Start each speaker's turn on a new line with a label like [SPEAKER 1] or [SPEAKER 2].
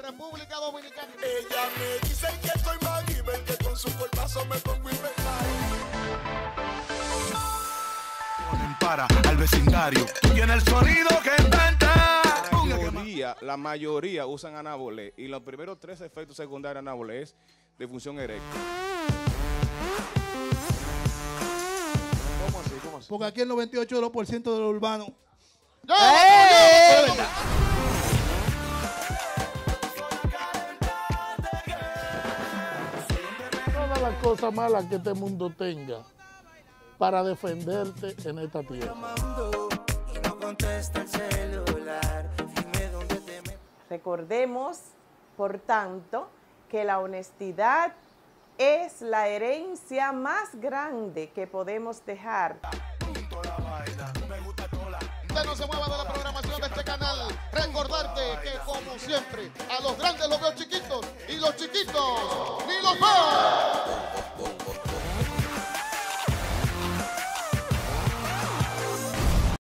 [SPEAKER 1] República Dominicana.
[SPEAKER 2] Ella me dice que soy MacGyver, que con su cuerpazo me pongo invernal.
[SPEAKER 3] Ponen para al vecindario. Y en el sonido que inventa.
[SPEAKER 4] La mayoría usan anabolé y los primeros 3 efectos secundarios de anabolé es disfunción eréctil.
[SPEAKER 1] ¿Cómo así? ¿Cómo así?
[SPEAKER 5] Porque aquí el 98% de los urbanos.
[SPEAKER 6] Todas las cosas malas que este mundo tenga para defenderte en esta tierra.
[SPEAKER 7] Recordemos, por tanto, que la honestidad es la herencia más grande que podemos dejar.
[SPEAKER 1] Usted no se mueva de la programación de este canal. Recordarte que, como siempre, a los grandes los veo chiquitos y los chiquitos ni los veo.